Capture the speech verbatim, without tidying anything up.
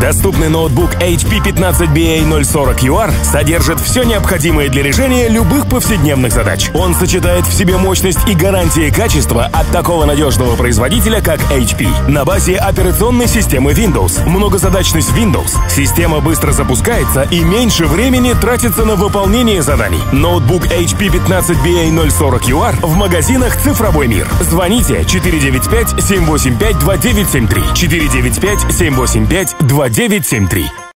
Доступный ноутбук эйч пи пятнадцать би эй ноль сорок ю ар содержит все необходимое для решения любых повседневных задач. Он сочетает в себе мощность и гарантии качества от такого надежного производителя, как эйч пи. На базе операционной системы Windows, многозадачность Windows, система быстро запускается и меньше времени тратится на выполнение заданий. Ноутбук эйч пи пятнадцать би эй ноль сорок ю ар в магазинах «Цифровой мир». Звоните четыре девять пять семь восемь пять два девять семь три, четыре девять пять семь восемь пять два девять семь три.